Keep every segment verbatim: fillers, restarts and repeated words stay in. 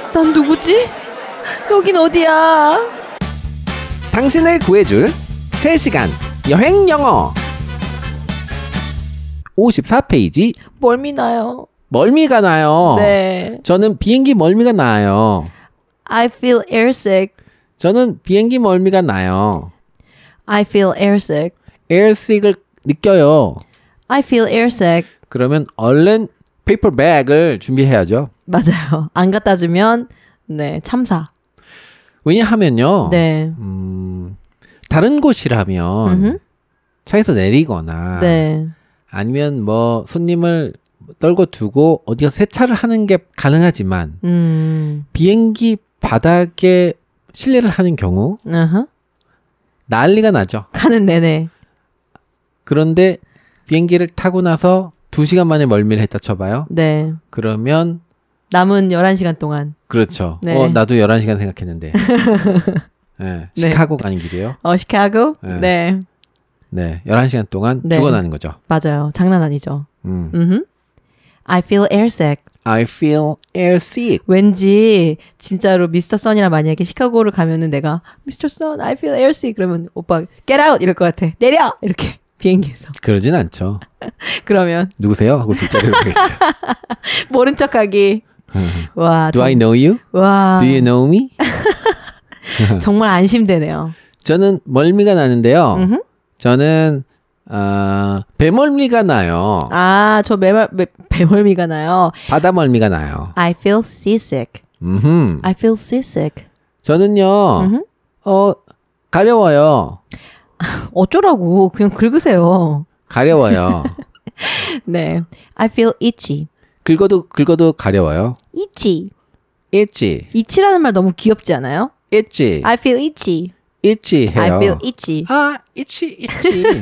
난 누구지? 여긴 어디야? 당신을 구해줄 세 시간 여행 영어 오십사 페이지. 멀미나요. 멀미가 나요. 네. 저는 비행기 멀미가 나요. I feel airsick. 저는 비행기 멀미가 나요. I feel airsick. airsick을 느껴요. I feel airsick. 그러면 얼른 페이퍼백을 준비해야죠. 맞아요. 안 갖다 주면 네 참사. 왜냐하면요. 네. 음, 다른 곳이라면 음흠. 차에서 내리거나 네. 아니면 뭐 손님을 떨고 두고 어디 가서 세차를 하는 게 가능하지만 음. 비행기 바닥에 실내를 하는 경우 어허. 난리가 나죠. 가는 내내. 그런데 비행기를 타고 나서 두 시간 만에 멀미를 했다 쳐봐요. 네. 그러면 남은 열한 시간 동안. 그렇죠. 네. 어, 나도 열한 시간 생각했는데. 네, 시카고 가는 길이에요. 어, 시카고? 네. 네. 네, 열한 시간 동안 네. 죽어나는 거죠. 맞아요. 장난 아니죠. 음. 음흠. I feel airsick. I feel airsick. 왠지 진짜로 미스터 선이랑 만약에 시카고를 가면은 내가 미스터 선, I feel airsick 그러면 오빠 get out 이럴 것 같아. 내려! 이렇게 비행기에서. 그러진 않죠. 그러면 누구세요? 하고 뒷자리로 가겠죠. 모른 척하기. 와. Do 정, I know you? 와. Do you know me? 정말 안심되네요. 저는 멀미가 나는데요. 음흠. 저는 어, 배멀미가 나요. 아, 저 매멀, 매, 배멀미가 나요. 바다멀미가 나요. I feel seasick. 음흠. I feel seasick. 저는요. 음흠. 어, 가려워요. 어쩌라고. 그냥 긁으세요. 가려워요. 네. I feel itchy. 긁어도 긁어도 가려워요. itchy. itchy. itchy라는 말 너무 귀엽지 않아요? itchy. I feel itchy. itchy 해요. I feel itchy. 아, itchy, itchy.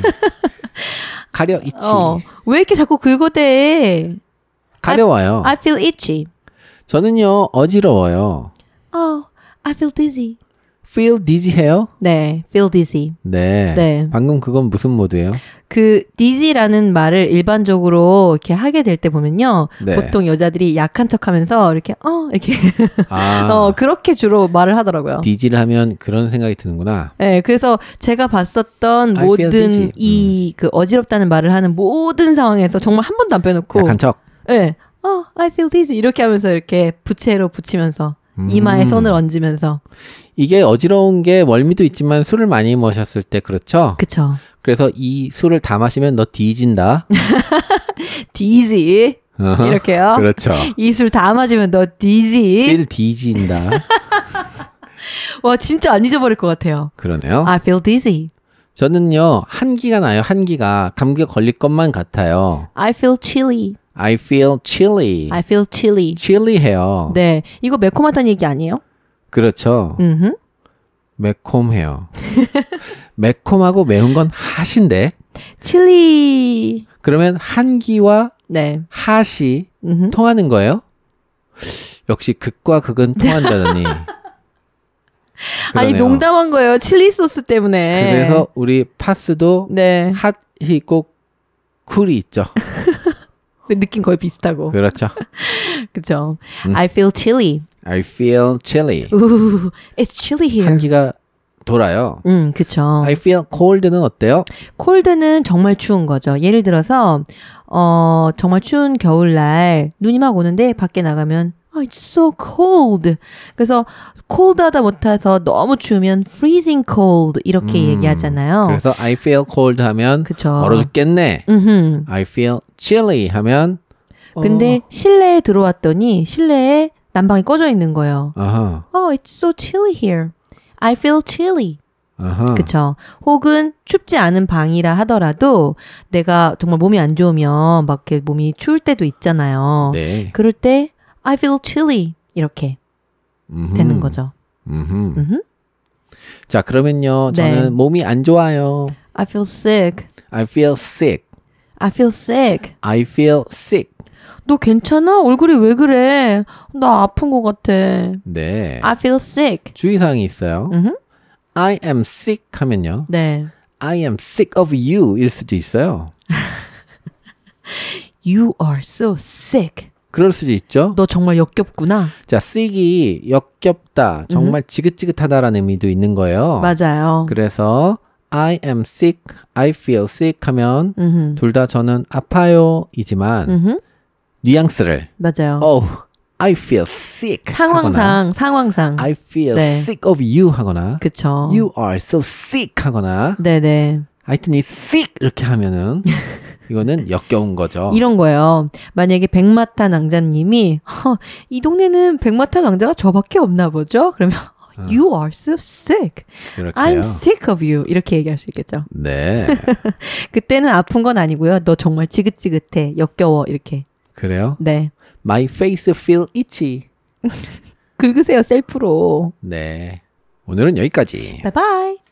가려, itchy. 어, 왜 이렇게 자꾸 긁어대? 가려워요. I feel itchy. 저는요, 어지러워요. Oh, I feel dizzy. feel dizzy 해요? 네, feel dizzy. 네. 네. 방금 그건 무슨 모드예요? 그 dizzy라는 말을 일반적으로 이렇게 하게 될 때 보면요. 네. 보통 여자들이 약한 척하면서 이렇게 어 이렇게 아, 어 그렇게 주로 말을 하더라고요. 디지를 하면 그런 생각이 드는구나. 네, 그래서 제가 봤었던 I feel 모든 dizzy. 이 그 어지럽다는 말을 하는 모든 상황에서 정말 한 번도 안 빼놓고 약한 척. 네, 어, I feel dizzy 이렇게 하면서 이렇게 부채로 붙이면서 음. 이마에 손을 얹으면서 이게 어지러운 게 멀미도 있지만 술을 많이 마셨을 때 그렇죠? 그쵸. 그래서 이 술을 다 마시면 너 뒤진다. dizzy 어허. 이렇게요. 그렇죠. 이 술 다 맞으면 너 dizzy. 일 뒤진다. 와 진짜 안 잊어버릴 것 같아요. 그러네요. I feel dizzy. 저는요, 한기가 나요. 한기가 감기에 걸릴 것만 같아요. I feel chilly. I feel chilly. I feel chilly. chilly 해요. 네, 이거 매콤하다는 얘기 아니에요? 그렇죠. 음흠. 매콤해요. 매콤하고 매운 건 핫인데 chilly. 그러면 한기와 네. 핫이 음흠. 통하는 거예요? 역시 극과 극은 통한다더니. 아니 그러네요. 농담한 거예요. 칠리 소스 때문에. 그래서 우리 파스도 네. 핫이 있고 쿨이 있죠. 느낌 거의 비슷하고. 그렇죠. 그렇죠. 음. I feel chilly. I feel chilly. Ooh, it's chilly here. 한기가 돌아요. 음, 그렇죠. I feel cold는 어때요? 콜드는 정말 추운 거죠. 예를 들어서 어 정말 추운 겨울날 눈이 막 오는데 밖에 나가면 oh, it's so cold. 그래서 cold하다 못해서 너무 추우면 freezing cold 이렇게 음, 얘기하잖아요. 그래서 I feel cold 하면 그쵸. 얼어 죽겠네. 음흠. I feel chilly 하면 근데 실내에 들어왔더니 실내에 난방이 꺼져 있는 거예요. 아하, Oh, it's so chilly here. I feel chilly. 아하. 그쵸. 혹은 춥지 않은 방이라 하더라도 내가 정말 몸이 안 좋으면 막 이렇게 몸이 추울 때도 있잖아요. 네. 그럴 때 I feel chilly 이렇게 음흠. 되는 거죠. 음흠. 음흠. 자, 그러면요. 네. 저는 몸이 안 좋아요. I feel sick. I feel sick. I feel sick. I feel sick. 너 괜찮아? 얼굴이 왜 그래? 나 아픈 것 같아. 네. I feel sick. 주의사항이 있어요. 음흠. I am sick 하면요. 네. I am sick of you 일 수도 있어요. You are so sick. 그럴 수도 있죠. 너 정말 역겹구나. 자, sick이 역겹다, 정말 지긋지긋하다라는 의미도 있는 거예요. 맞아요. 그래서 I am sick, I feel sick 하면 음흠. 둘 다 저는 아파요이지만 음흠. 뉘앙스를 맞아요. Oh, I feel sick 상황상, 하거나 상황상. I feel 네. sick of you 하거나 그쵸. You are so sick 하거나 네네. 하여튼 이 sick 이렇게 하면은 이거는 역겨운 거죠. 이런 거예요. 만약에 백마탄 왕자님이 어, 이 동네는 백마탄 왕자가 저밖에 없나 보죠? 그러면 You are so sick. 이렇게요. I'm sick of you. 이렇게 얘기할 수 있겠죠. 네. 그때는 아픈 건 아니고요. 너 정말 지긋지긋해. 역겨워. 이렇게. 그래요? 네. My face feel itchy. 긁으세요. 셀프로. 네. 오늘은 여기까지. 바이바이.